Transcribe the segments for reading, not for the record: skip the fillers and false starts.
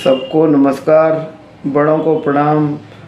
सबको नमस्कार, बड़ों को प्रणाम,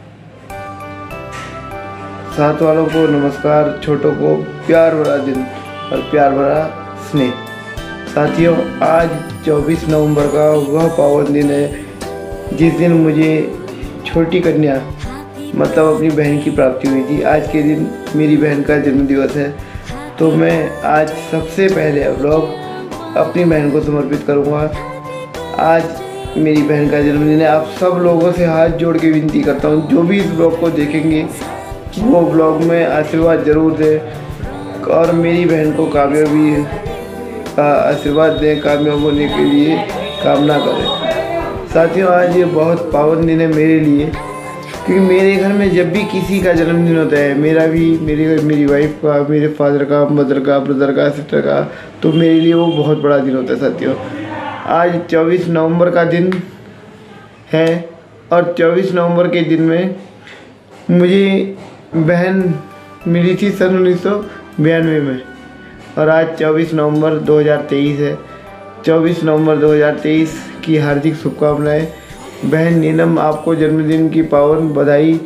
साथ वालों को नमस्कार, छोटों को प्यार भरा दिन और प्यार भरा स्नेह। साथियों, आज 24 नवंबर का वह पावन दिन है जिस दिन मुझे छोटी कन्या मतलब अपनी बहन की प्राप्ति हुई थी। आज के दिन मेरी बहन का जन्मदिवस है, तो मैं आज सबसे पहले व्लॉग अपनी बहन को समर्पित करूँगा। आज मेरी बहन का जन्मदिन है। आप सब लोगों से हाथ जोड़ के विनती करता हूँ, जो भी इस ब्लॉग को देखेंगे वो ब्लॉग में आशीर्वाद ज़रूर दें और मेरी बहन को कामयाबी का आशीर्वाद दें, कामयाब होने के लिए कामना करें। साथियों, आज ये बहुत पावन दिन है मेरे लिए, क्योंकि मेरे घर में जब भी किसी का जन्मदिन होता है, मेरा भी, मेरी वाइफ का, मेरे फादर का, मदर का, ब्रदर का, सिस्टर का, तो मेरे लिए वो बहुत बड़ा दिन होता है। साथियों, आज 24 नवंबर का दिन है और 24 नवंबर के दिन में मुझे बहन मिली थी सन 1992 में और आज 24 नवंबर 2023 है। 24 नवंबर 2023 की हार्दिक शुभकामनाएं। बहन नीलम, आपको जन्मदिन की पावन बधाई।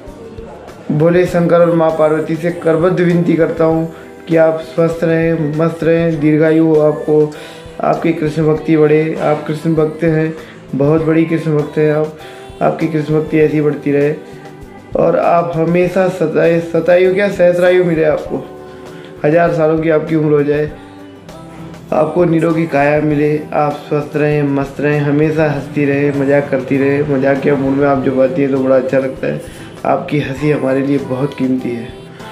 भोले शंकर और माँ पार्वती से करबद्ध विनती करता हूँ कि आप स्वस्थ रहें, मस्त रहें, दीर्घायु हो आपको, आपकी कृष्ण भक्ति बढ़े। आप कृष्ण भक्त हैं, बहुत बड़ी कृष्ण भक्त हैं आप। आपकी कृष्ण भक्ति ऐसी बढ़ती रहे और आप हमेशा सतायु क्या सहस्रायु मिले आपको। 1000 सालों की आपकी उम्र हो जाए, आपको निरोगी काया मिले, आप स्वस्थ रहें, मस्त रहें, हमेशा हंसती रहे, मजाक करती रहे। मजाक के मूड में आप जब आती है तो बड़ा अच्छा लगता है। आपकी हंसी हमारे लिए बहुत कीमती है।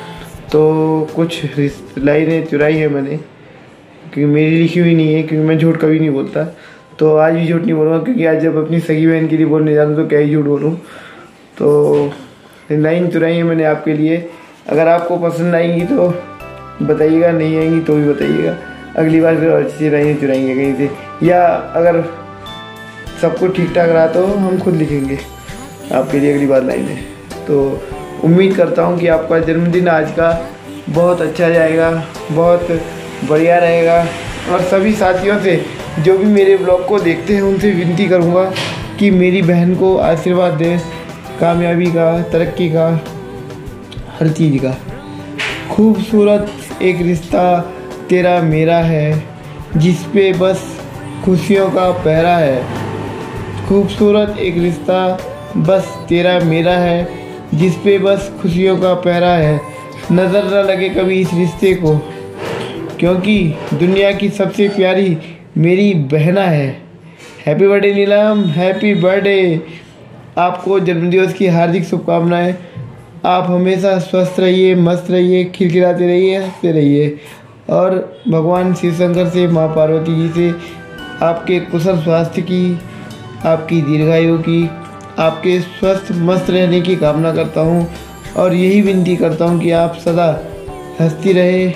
तो कुछ लाइनें चुराई है मैंने, क्योंकि मेरी लिखी हुई नहीं है, क्योंकि मैं झूठ कभी नहीं बोलता। तो आज भी झूठ नहीं बोलूँगा, क्योंकि आज जब अपनी सगी बहन के लिए बोलने जा रहा हूँ तो क्या ही झूठ बोलूँ। तो लाइन चुराई है मैंने आपके लिए। अगर आपको पसंद आएंगी तो बताइएगा, नहीं आएंगी तो भी बताइएगा। अगली बार फिर और अच्छी लाइनें चुराएंगे कहीं से, या अगर सब कुछ ठीक ठाक रहा तो हम खुद लिखेंगे आपके लिए अगली बार लाइनें। तो उम्मीद करता हूँ कि आपका जन्मदिन आज का बहुत अच्छा जाएगा, बहुत बढ़िया रहेगा। और सभी साथियों से जो भी मेरे ब्लॉग को देखते हैं उनसे विनती करूँगा कि मेरी बहन को आशीर्वाद दें, कामयाबी का, तरक्की का, हर चीज़ का। खूबसूरत एक रिश्ता तेरा मेरा है, जिस पे बस खुशियों का पहरा है। खूबसूरत एक रिश्ता बस तेरा मेरा है, जिस पे बस खुशियों का पहरा है। नज़र न लगे कभी इस रिश्ते को, क्योंकि दुनिया की सबसे प्यारी मेरी बहना है। Happy birthday Neelam, happy birthday. आपको जन्मदिवस की हार्दिक शुभकामनाएं। आप हमेशा स्वस्थ रहिए, मस्त रहिए, खिलखिलाते रहिए, हंसते रहिए और भगवान शिव शंकर से, माँ पार्वती जी से आपके कुशल स्वास्थ्य की, आपकी दीर्घायु की, आपके स्वस्थ मस्त रहने की कामना करता हूँ। और यही विनती करता हूँ कि आप सदा हंसती रहे,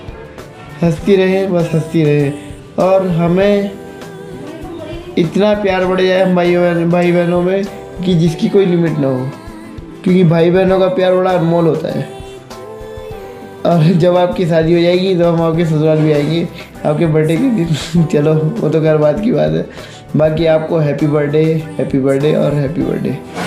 बस हंसती रहे। और हमें इतना प्यार बढ़ जाए हम भाई बहनों में कि जिसकी कोई लिमिट ना हो, क्योंकि भाई बहनों का प्यार बड़ा अनमोल होता है। और जब आपकी शादी हो जाएगी तो हम आपके ससुराल भी आएंगे आपके बर्थडे के दिन। चलो वो तो खैर बात की बात है। बाकी आपको हैप्पी बर्थडे और हैप्पी बर्थडे।